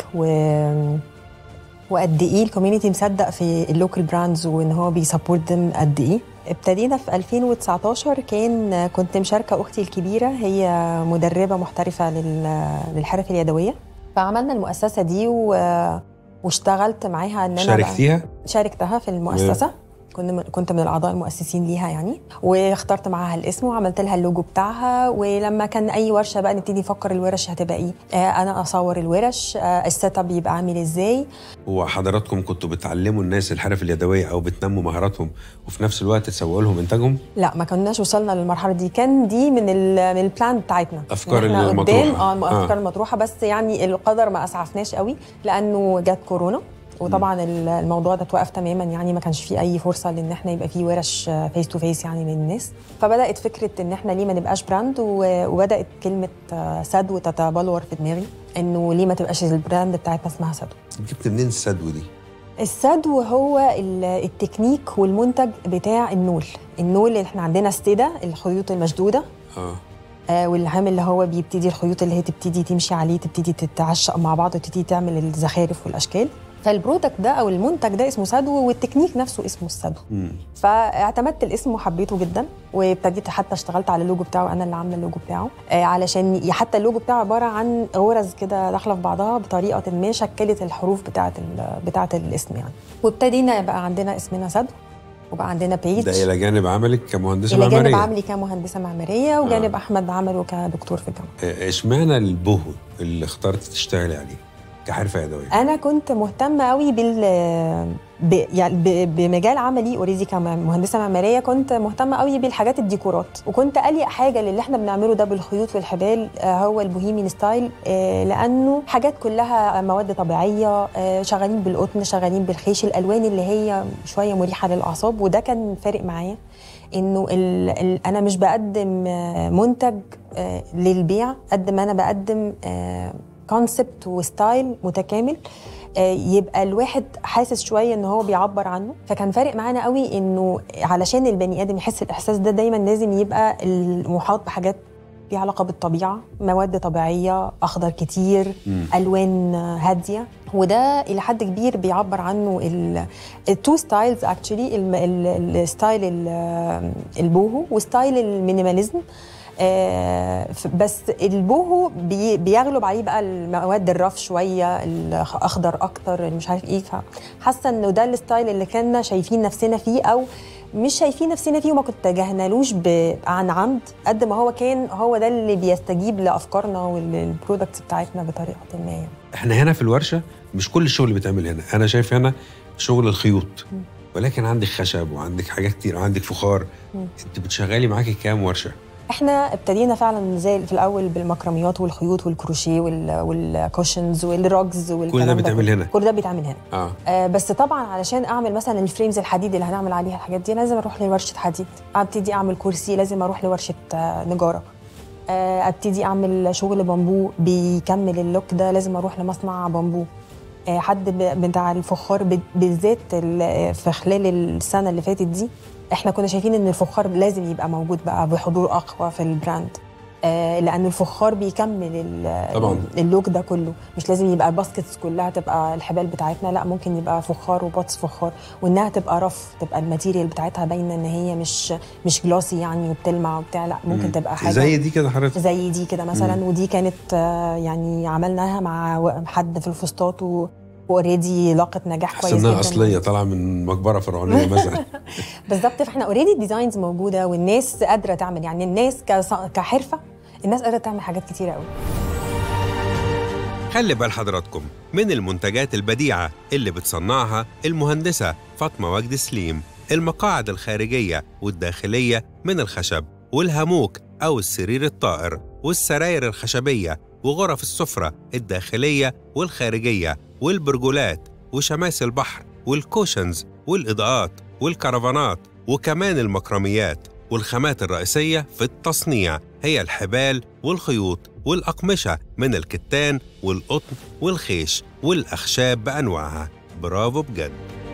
وقد ايه الكوميونتي مصدق في اللوكال براندز وان هو بيسبورت ذم قد ايه. ابتدينا في 2019، كنت مشاركه اختي الكبيره، هي مدربه محترفه للحرف اليدويه، فعملنا المؤسسه دي واشتغلت معاها. ان انا شاركتيها؟ شاركتها في المؤسسه. كنت من الاعضاء المؤسسين ليها يعني، واخترت معاها الاسم وعملت لها اللوجو بتاعها. ولما كان اي ورشه بقى نبتدي نفكر الورش هتبقى ايه، انا اصور الورش، السيت اب يبقى عامل ازاي. وحضراتكم كنتوا بتعلموا الناس الحرف اليدويه او بتنموا مهاراتهم وفي نفس الوقت تسوقوا لهم انتاجهم؟ لا، ما كناش وصلنا للمرحله دي، كان دي من البلان بتاعتنا، افكار المطروحه. افكار المطروحه، بس يعني القدر ما اسعفناش قوي لانه جت كورونا، وطبعا الموضوع ده توقف تماما، يعني ما كانش فيه اي فرصه لان احنا يبقى فيه ورش فيس تو فيس يعني من الناس. فبدات فكره ان احنا ليه ما نبقاش براند، وبدات كلمه سادو تتبلور في دماغي، انه ليه ما تبقاش البراند بتاعتنا اسمها سادو. جبت منين السادو دي؟ السادو هو التكنيك والمنتج بتاع النول اللي احنا عندنا استيدا، الخيوط المشدوده، والعامل اللي هو بيبتدي الخيوط اللي هي تبتدي تمشي عليه، تبتدي تتعشق مع بعض وتبتدي تعمل الزخارف والاشكال. فالبرودكت ده او المنتج ده اسمه سادو، والتكنيك نفسه اسمه السادو. فاعتمدت الاسم وحبيته جدا، وابتديت حتى اشتغلت على اللوجو بتاعه، انا اللي عامله اللوجو بتاعه، علشان حتى اللوجو بتاعه عباره عن غرز كده داخله في بعضها بطريقه ما شكلت الحروف بتاعه الاسم يعني. وابتدينا يبقى عندنا اسمنا سادو، وبقى عندنا بيج. ده الى جانب عملك كمهندسه معماريه؟ الى جانب عملي كمهندسه معماريه، وجانب احمد عمله كدكتور في الجامعه. اشمعنى البوهو اللي اخترت تشتغلي عليه كحرفه يدويه؟ انا كنت مهتمه قوي يعني بمجال عملي اوريدي كمهندسه معماريه. كنت مهتمه قوي بالحاجات الديكورات، وكنت اليق حاجه للي احنا بنعمله ده بالخيوط والحبال هو البوهيميان ستايل، لانه حاجات كلها مواد طبيعيه، شغالين بالقطن، شغالين بالخيش، الالوان اللي هي شويه مريحه للاعصاب. وده كان فارق معايا انه انا مش بقدم منتج للبيع قد ما انا بقدم كونسبت وستايل متكامل يبقى الواحد حاسس شويه ان هو بيعبر عنه. فكان فارق معانا قوي انه علشان البني ادم يحس الاحساس ده دايما لازم يبقى المحاط بحاجات ليها علاقه بالطبيعه، مواد طبيعيه، اخضر كتير، الوان هاديه. وده الى حد كبير بيعبر عنه التو ستايلز اكشلي، الستايل البوهو وستايل المينيماليزم. بس البوهو بيغلب عليه بقى المواد الرف شويه، الاخضر اكتر، مش عارف ايه. فحاسه انه ده الستايل اللي كنا شايفين نفسنا فيه، او مش شايفين نفسنا فيه وما كنت اتجاهنالوش عن عمد، قد ما هو كان هو ده اللي بيستجيب لافكارنا والبرودكتس بتاعتنا بطريقه ما. يعني احنا هنا في الورشه مش كل الشغل بيتعمل هنا، انا شايف هنا شغل الخيوط، ولكن عندك خشب وعندك حاجات كتير وعندك فخار. انت بتشغلي معاكي كام ورشه؟ احنا ابتدينا فعلا زي في الاول بالمكرميات والخيوط والكروشيه والكوشنز والرجز كل ده بيتعمل هنا؟ كل ده بيتعمل هنا. بس طبعا علشان اعمل مثلا الفريمز الحديد اللي هنعمل عليها الحاجات دي لازم اروح لورشه حديد. ابتدي اعمل كرسي لازم اروح لورشه نجاره. ابتدي اعمل شغل بامبو بيكمل اللوك ده لازم اروح لمصنع بامبو. حد بتاع الفخار بالذات في خلال السنه اللي فاتت دي احنا كنا شايفين ان الفخار لازم يبقى موجود بقى بحضور اقوى في البراند، لان الفخار بيكمل اللوك ده كله. مش لازم يبقى الباسكتس كلها تبقى الحبال بتاعتنا، لا ممكن يبقى فخار وبوتس فخار، وانها تبقى رف، تبقى الماتيريال بتاعتها باينه ان هي مش جلاسي يعني وبتلمع وبتاع، لا ممكن تبقى حاجه زي دي كده حضرتك، زي دي كده مثلا. ودي كانت يعني عملناها مع حد في الفسطاط واوريدي لاقت نجاح كويس جدا. اصليه طالعه من مقبره فرعونيه مثلا. بالظبط. فاحنا اوريدي الديزاينز موجوده والناس قادره تعمل، يعني الناس كحرفه الناس قادره تعمل حاجات كتيره قوي. خلي بال حضراتكم من المنتجات البديعه اللي بتصنعها المهندسه فاطمه وجدي سليم. المقاعد الخارجيه والداخليه من الخشب، والهاموك او السرير الطائر، والسراير الخشبيه، وغرف السفره الداخليه والخارجيه، والبرجولات، وشماس البحر، والكوشنز، والإضاءات، والكرفانات، وكمان المكرميات. والخامات الرئيسية في التصنيع هي الحبال والخيوط والأقمشة من الكتان والقطن والخيش والأخشاب بأنواعها. برافو بجد.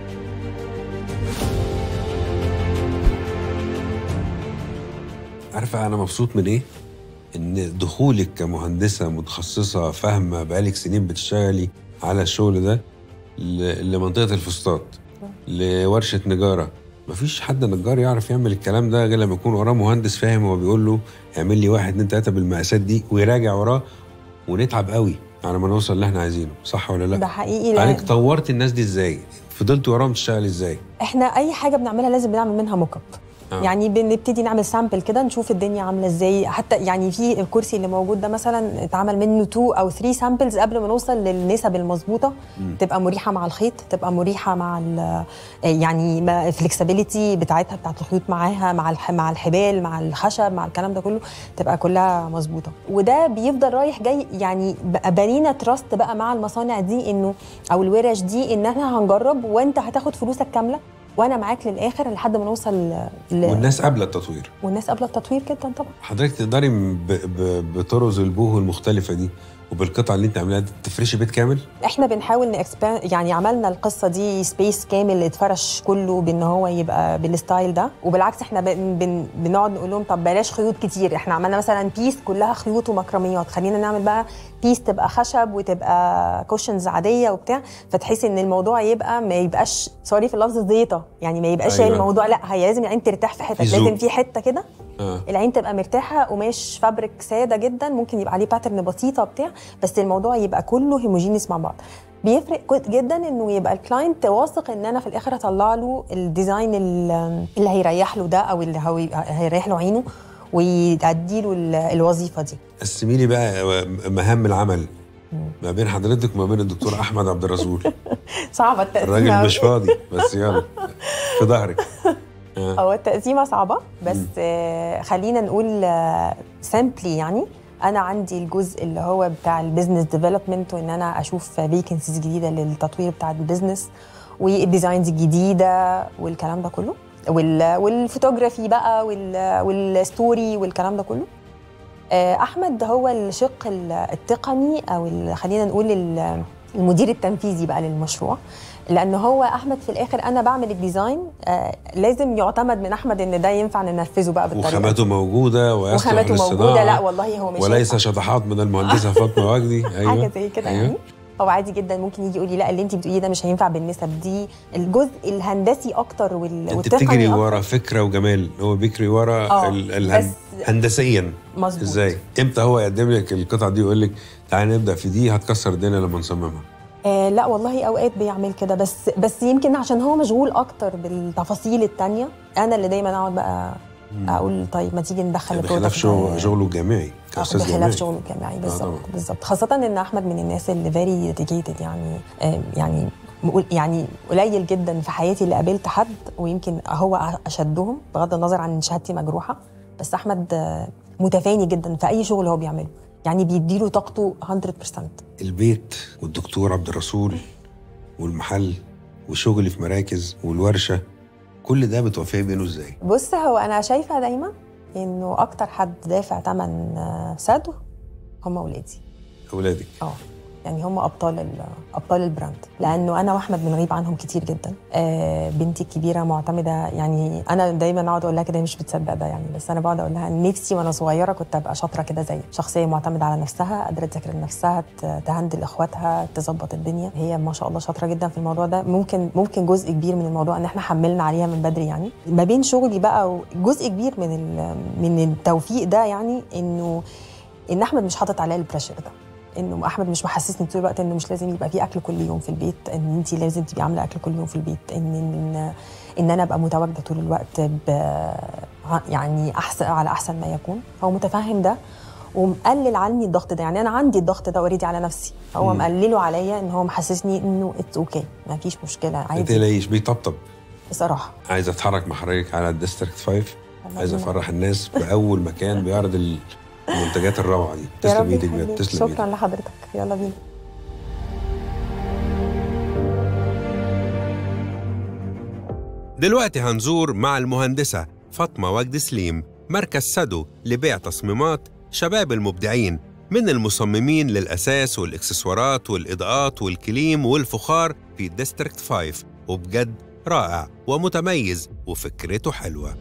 عارفة أنا مبسوط من إيه؟ إن دخولك كمهندسة متخصصة فاهمة بقالك سنين بتشتغلي على الشغل ده لمنطقة الفسطاط، لورشة نجارة. مفيش حد نجار يعرف يعمل الكلام ده غير لما يكون وراه مهندس فاهم هو بيقول له اعمل لي 1 2 3 بالمقاسات دي، ويراجع وراه، ونتعب قوي على ما نوصل اللي احنا عايزينه. صح ولا لا؟ ده حقيقي. عليك طورت الناس دي ازاي؟ فضلت وراهم تشتغل ازاي؟ احنا اي حاجة بنعملها لازم بنعمل منها موك اب. يعني بنبتدي نعمل سامبل كده نشوف الدنيا عامله ازاي. حتى يعني في الكرسي اللي موجود ده مثلا اتعمل منه 2 أو 3 سامبلز قبل ما نوصل للنسب المظبوطه، تبقى مريحه مع الخيط، تبقى مريحه مع يعني الفلكسبيليتي بتاعتها بتاعت الخيوط معاها مع الحبال مع الخشب مع الكلام ده كله، تبقى كلها مظبوطه. وده بيفضل رايح جاي. يعني بنينا تراست بقى مع المصانع دي انه او الورش دي ان احنا هنجرب وانت هتاخد فلوسك كامله وانا معاك للاخر لحد ما نوصل والناس قابله التطوير. والناس قابله التطوير جدا طبعا. حضرتك تقدري بطرز البوهو المختلفه دي وبالقطع اللي انت عاملاها تفرشي بيت كامل؟ احنا بنحاول يعني عملنا القصه دي سبيس كامل اتفرش كله بان هو يبقى بالستايل ده. وبالعكس احنا بنقعد نقول لهم طب بلاش خيوط كتير، احنا عملنا مثلا بيس كلها خيوط ومكرميات، خلينا نعمل بقى بيس تبقى خشب وتبقى كوشنز عاديه وبتاع، فتحسي ان الموضوع يبقى ما يبقاش سوري في اللفظ زيطه، يعني ما يبقاش أيوة. الموضوع لا، هي لازم العين ترتاح في حته، لازم في حته كده العين تبقى مرتاحه، قماش فابريك ساده جدا، ممكن يبقى عليه باترن بسيطه بتاع، بس الموضوع يبقى كله هيموجينيس مع بعض. بيفرق جدا انه يبقى الكلاينت واثق ان انا في الاخر هطلع له الديزاين اللي هيريح له ده، او اللي هيريح له عينه ويأدي له الوظيفه دي. قسمي لي بقى مهام العمل ما بين حضرتك وما بين الدكتور احمد عبد الرسول. صعبه التقسيمه، الراجل مش فاضي بس يلا في ظهرك. هو التقسيمه صعبه بس خلينا نقول سامبلي. يعني انا عندي الجزء اللي هو بتاع البيزنس ديفلوبمنت، وان انا اشوف فيكنسيز جديده للتطوير بتاع البيزنس والديزاينز الجديده والكلام ده كله، والفوتوغرافي بقى والستوري والكلام ده كله. احمد هو الشق التقني، او خلينا نقول المدير التنفيذي بقى للمشروع، لأنه هو أحمد في الآخر أنا بعمل الديزاين، لازم يعتمد من أحمد إن ده ينفع ننفذه بقى بالطريقة. وخامته موجودة ويصلح موجودة. لا والله هو مش وليس شطحات من المهندسة فاطمة وجدي. أيوة. حاجة زي كده. أيوة. يعني هو عادي جدا ممكن يجي يقول لي لا اللي انت بتقوليه ده مش هينفع بالنسب دي، الجزء الهندسي اكتر والتقني. انت بتجري ورا فكره وجمال، هو بيجري ورا هندسيا. مظبوط. ازاي امتى هو يقدم لك القطعه دي ويقول لك تعالى نبدا في دي هتكسر الدنيا لما نصممها؟ لا والله اوقات بيعمل كده، بس يمكن عشان هو مشغول اكتر بالتفاصيل التانية. انا اللي دايما اقعد بقى اقول طيب ما تيجي ندخل بخلاف شغله الجامعي كاستاذ جامعي. بخلاف شغله الجامعي بالظبط. خاصه ان احمد من الناس اللي فيري ديديكيتد، يعني قليل جدا في حياتي اللي قابلت حد، ويمكن هو اشدهم بغض النظر عن شهادتي مجروحه، بس احمد متفاني جدا في اي شغل هو بيعمله، يعني بيديله طاقته 100%. البيت والدكتور عبد الرسول والمحل وشغلي في مراكز والورشه، كل ده بتوفيه بينه ازاي؟ بص، هو انا شايفه دايما انه اكتر حد دافع ثمن ساده هم اولادي. اولادك؟ يعني هم ابطال البراند، لانه انا واحمد بنغيب عنهم كتير جدا. بنتي الكبيره معتمده، يعني انا دايما اقعد اقول لها كده، مش بتصدق ده يعني، بس انا بقعد اقول لها نفسي وانا صغيره كنت ابقى شاطره كده زي شخصيه معتمده على نفسها، قادره تذاكر لنفسها، تهندل اخواتها، تظبط الدنيا. هي ما شاء الله شاطره جدا في الموضوع ده. ممكن جزء كبير من الموضوع ان احنا حملنا عليها من بدري، يعني ما بين شغلي بقى وجزء كبير من التوفيق ده، يعني ان احمد مش حاطط عليا البريشر ده، انه احمد مش محسسني طول الوقت انه مش لازم يبقى في اكل كل يوم في البيت، ان انت لازم تبقي عامله اكل كل يوم في البيت، ان انا ابقى متواجده طول الوقت يعني على احسن ما يكون. هو متفهم ده ومقلل عني الضغط ده، يعني انا عندي الضغط ده اوريدي على نفسي، هو مقلله عليا، ان هو محسسني انه اتس اوكي، ما فيش مشكله، عادي. ما تقلقيش، بيطبطب بصراحه. عايز اتحرك مع حضرتك على الديستريكت 5، عايز افرح الناس باول مكان بيعرض المنتجات الروعه دي. تسلم ايدك بجد، تسلم ايدك. شكرا لحضرتك، يلا بينا. دلوقتي هنزور مع المهندسه فاطمه وجدي سليم مركز سادو لبيع تصميمات شباب المبدعين، من المصممين للاساس والاكسسوارات والاضاءات والكليم والفخار في ديستريكت 5، وبجد رائع ومتميز وفكرته حلوه.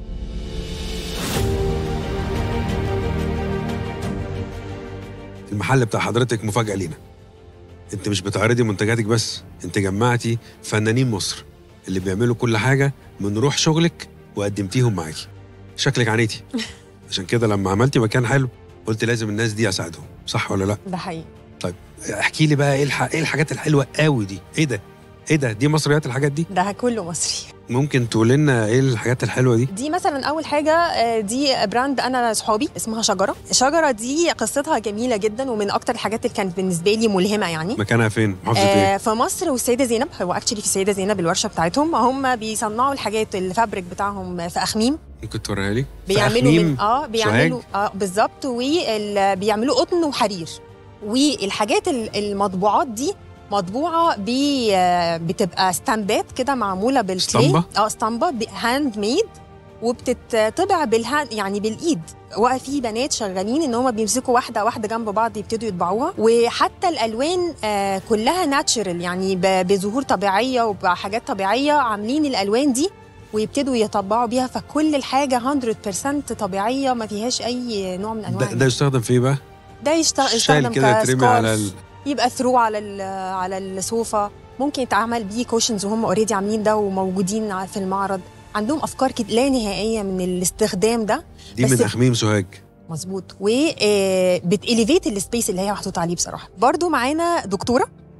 المحل بتاع حضرتك مفاجأة لينا. انت مش بتعرضي منتجاتك بس، انت جمعتي فنانين مصر اللي بيعملوا كل حاجة من روح شغلك وقدمتيهم معاكي. شكلك عانيتي، عشان كده لما عملتي مكان حلو قلت لازم الناس دي اساعدهم، صح ولا لا؟ ده حقيقي. طيب احكي لي بقى ايه الحاجات الحلوة قوي دي؟ ايه ده؟ دي مصريات الحاجات دي؟ ده كله مصري. ممكن تقول لنا ايه الحاجات الحلوه دي؟ دي مثلا اول حاجه، دي براند انا صحابي اسمها شجره. الشجره دي قصتها جميله جدا، ومن اكتر الحاجات اللي كانت بالنسبه لي ملهمه. يعني مكانها فين؟ محافظه ايه؟ في مصر والسيده زينب. هو اكشلي في السيده زينب الورشه بتاعتهم، هم بيصنعوا الحاجات الفابريك بتاعهم في اخميم. ممكن توريها لي؟ بيعملوا بيعملوا بالظبط، وبيعملوا قطن وحرير. والحاجات المطبوعات دي مطبوعه بتبقى ستامبات كده معموله بالكلي. اسطمبه هاند ميد، وبتطبع يعني بالايد. وفي بنات شغالين ان هم بيمسكوا واحده واحده جنب بعض يبتدوا يطبعوها، وحتى الالوان كلها ناتشرال، يعني بزهور طبيعيه وبحاجات طبيعيه عاملين الالوان دي ويبتدوا يطبعوا بيها. فكل الحاجه 100% طبيعيه، ما فيهاش اي نوع من انواع. ده يستخدم في ايه بقى؟ ده يستخدم كده ترمي على يبقى ثرو على السوفا. ممكن يتعمل بيه كوشنز، وهم اوريدي عاملين ده وموجودين في المعرض. عندهم افكار لا نهائيه من الاستخدام ده. دي من اخميم سوهاج. مظبوط. وبتإليفيت السبيس اللي هي محطوطه عليه بصراحه. برضو معانا دكتوره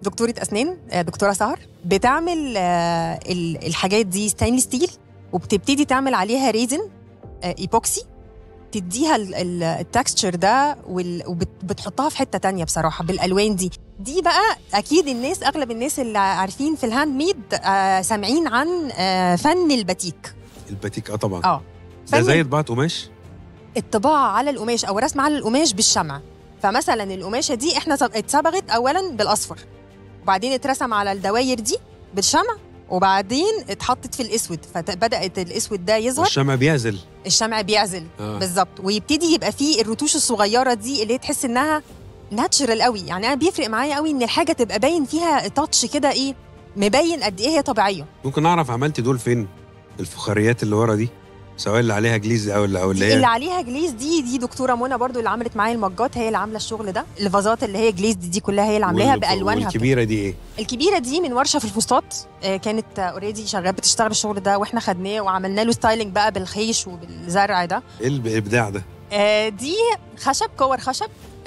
دكتورة أسنان، دكتورة سهر، بتعمل الحاجات دي ستاينلس ستيل، وبتبتدي تعمل عليها ريزن ايبوكسي، تديها التكستشر ده وبتحطها في حتة تانية بصراحة بالألوان دي بقى. أكيد الناس، أغلب الناس اللي عارفين في الهاند ميد سامعين عن فن الباتيك. الباتيك طبعا. ده زي طباعة قماش، الطباعة على القماش أو رسم على القماش بالشمع. فمثلا القماشة دي احنا اتصبغت أولا بالأصفر، وبعدين اترسم على الدواير دي بالشمع، وبعدين اتحطت في الاسود، فبدات الاسود ده يظهر، الشمع بيعزل بالظبط، ويبتدي يبقى فيه الرتوش الصغيره دي اللي تحس انها ناتشرال قوي. يعني انا بيفرق معايا قوي ان الحاجه تبقى باين فيها تاتش كده، ايه، مبين قد ايه هي طبيعيه. ممكن اعرف عملتي دول فين؟ الفخاريات اللي ورا دي، سواء اللي عليها جليز او اللي هي اللي عليها جليز دي دكتوره منى برضو اللي عملت معايا المجات، هي اللي عامله الشغل ده. الفازات اللي هي جليز دي كلها هي اللي عاملاها بالوانها. والكبيره دي ايه؟ الكبيره دي من ورشه في الفسطاط، كانت اوريدي شغاله بتشتغل الشغل ده، واحنا خدناه وعملنا له ستايلنج بقى بالخيش وبالزرع ده. ايه الابداع ده؟ دي خشب، كور خشب.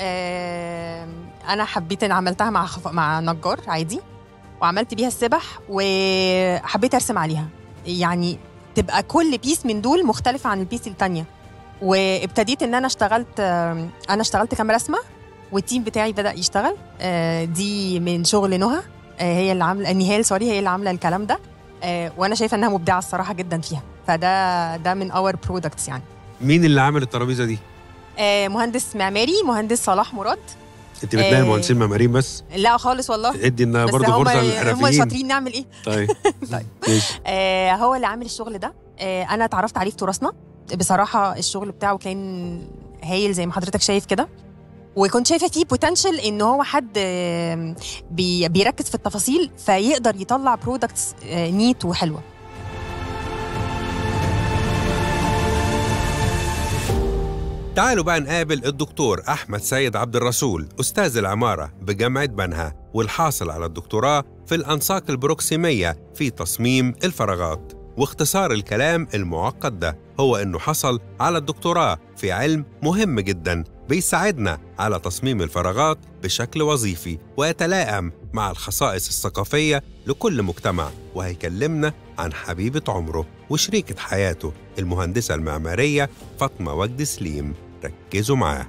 انا حبيت ان عملتها مع نجار عادي، وعملت بيها السبح، وحبيت ارسم عليها، يعني تبقى كل بيس من دول مختلفة عن البيس التانية. وابتديت ان انا اشتغلت كام رسمة، والتيم بتاعي بدأ يشتغل. دي من شغل نهى، هي اللي عاملة نهال، هي اللي عاملة الكلام ده. وانا شايفة انها مبدعة الصراحة جدا فيها. فده من اور برودكتس يعني. مين اللي عامل الترابيزة دي؟ مهندس معماري، مهندس صلاح مراد. انت بتلاقي المهندسين معماريين بس؟ لا خالص والله. ادي ان برضه فرصه للحرفيين. هم شاطرين، نعمل ايه؟ طيب. هو اللي عامل الشغل ده. انا اتعرفت عليه في تراثنا بصراحه. الشغل بتاعه كان هايل زي ما حضرتك شايف كده، وكنت شايفه فيه بوتنشال ان هو حد بيركز في التفاصيل، فيقدر يطلع برودكتس نيت وحلوه. تعالوا بقى نقابل الدكتور أحمد سيد عبد الرسول، أستاذ العمارة بجامعة بنها، والحاصل على الدكتوراه في الأنساق البروكسيمية في تصميم الفراغات. واختصار الكلام المعقد ده هو إنه حصل على الدكتوراه في علم مهم جداً بيساعدنا على تصميم الفراغات بشكل وظيفي ويتلائم مع الخصائص الثقافية لكل مجتمع. وهيكلمنا عن حبيبة عمره وشريكة حياته المهندسة المعمارية فاطمة وجدي سليم. ركزوا معاه.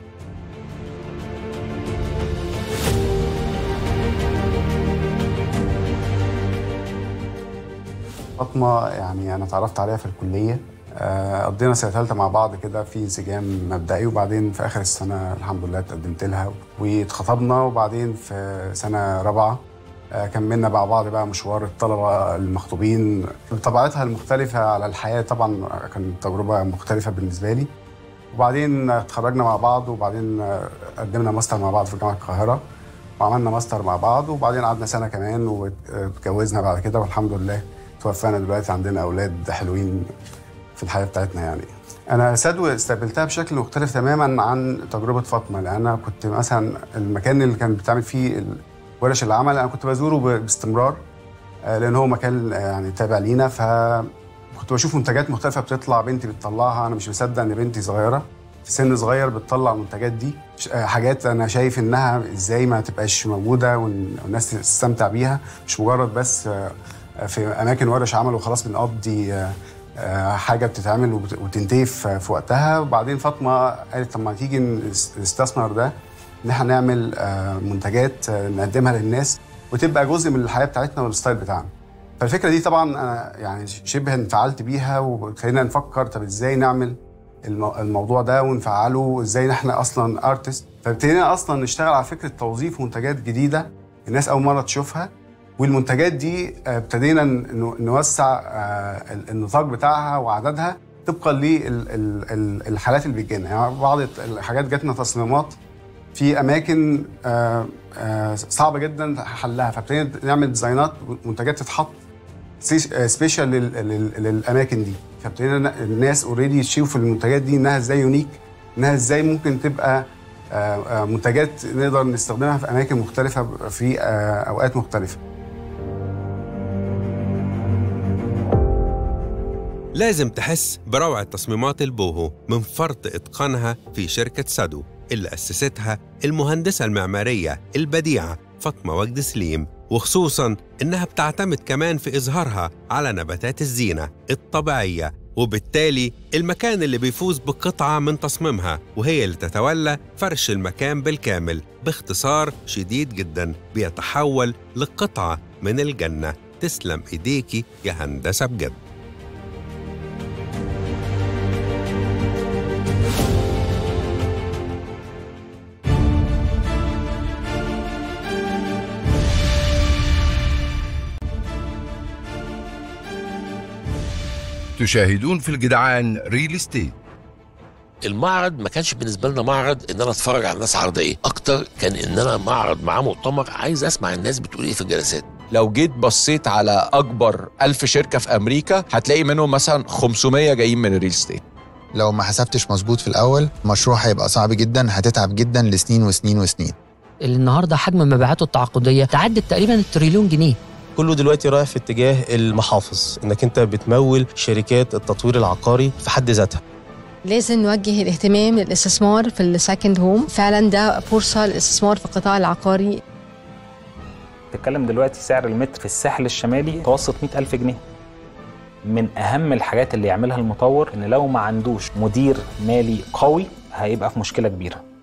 فاطمة يعني أنا اتعرفت عليها في الكلية، قضينا سنة ثالثة مع بعض كده في انسجام مبدئي، وبعدين في آخر السنة الحمد لله اتقدمت لها واتخطبنا، وبعدين في سنة رابعة كملنا مع بعض بقى مشوار الطلبة المخطوبين بطبيعتها المختلفة على الحياة. طبعا كانت تجربة مختلفة بالنسبة لي. وبعدين اتخرجنا مع بعض، وبعدين قدمنا ماستر مع بعض في جامعة القاهرة، وعملنا ماستر مع بعض، وبعدين قعدنا سنة كمان واتجوزنا بعد كده، والحمد لله توفانا. دلوقتي عندنا أولاد حلوين في الحياة بتاعتنا. يعني أنا سدوة استقبلتها بشكل مختلف تماماً عن تجربة فاطمة، لأن أنا كنت مثلاً المكان اللي كان بتعمل فيه ورش العمل أنا كنت بزوره باستمرار، لأن هو مكان يعني تابع لينا، فكنت بشوف منتجات مختلفة بتطلع، بنتي بتطلعها. أنا مش مصدق إن بنتي صغيرة في سن صغير بتطلع المنتجات دي، حاجات أنا شايف إنها إزاي ما تبقاش موجودة والناس تستمتع بيها، مش مجرد بس في أماكن ورش عمل وخلاص بنقضي حاجة بتتعمل وتنتهي في وقتها. وبعدين فاطمة قالت طب ما تيجي نستثمر ده، إن احنا نعمل منتجات نقدمها للناس وتبقى جزء من الحياة بتاعتنا والستايل بتاعنا. فالفكرة دي طبعا أنا يعني شبه انفعلت بيها، وخلينا نفكر طب إزاي نعمل الموضوع ده ونفعله، إزاي احنا أصلا ارتست. فابتدينا أصلا نشتغل على فكرة توظيف منتجات جديدة الناس أول مرة تشوفها، والمنتجات دي ابتدينا نوسع النطاق بتاعها وعددها طبقا للحالات اللي بتجينا. يعني بعض الحاجات جاتنا تصميمات في اماكن صعبه جدا حلها، فابتدينا نعمل ديزاينات منتجات تتحط سبيشال للاماكن دي. فابتدينا الناس اوريدي تشوف المنتجات دي انها ازاي يونيك، انها ازاي ممكن تبقى منتجات نقدر نستخدمها في اماكن مختلفه في اوقات مختلفه. لازم تحس بروعة تصميمات البوهو من فرط إتقانها في شركة سدو اللي أسستها المهندسة المعمارية البديعة فاطمة وجدي سليم وخصوصاً إنها بتعتمد كمان في إظهارها على نباتات الزينة الطبيعية، وبالتالي المكان اللي بيفوز بقطعة من تصميمها وهي اللي تتولى فرش المكان بالكامل. باختصار شديد جداً بيتحول لقطعة من الجنة. تسلم إيديكي يا هندسة بجد. تشاهدون في الجدعان ريل استيت. المعرض ما كانش بالنسبه لنا معرض ان انا اتفرج على الناس عرض ايه، اكتر كان ان انا معرض معاه مؤتمر عايز اسمع الناس بتقول ايه في الجلسات. لو جيت بصيت على اكبر 1000 شركه في امريكا هتلاقي منهم مثلا 500 جايين من الريل استيت. لو ما حسبتش مظبوط في الاول المشروع هيبقى صعب جدا، هتتعب جدا لسنين وسنين وسنين. النهارده حجم مبيعاته التعاقديه تعدت تقريبا التريليون جنيه. كله دلوقتي رايح في اتجاه المحافظ، انك انت بتمول شركات التطوير العقاري في حد ذاتها. لازم نوجه الاهتمام للاستثمار في السكند هوم، فعلا ده فرصه للاستثمار في القطاع العقاري. تتكلم دلوقتي سعر المتر في الساحل الشمالي متوسط 100,000 جنيه. من اهم الحاجات اللي يعملها المطور ان لو ما عندوش مدير مالي قوي هيبقى في مشكله كبيره.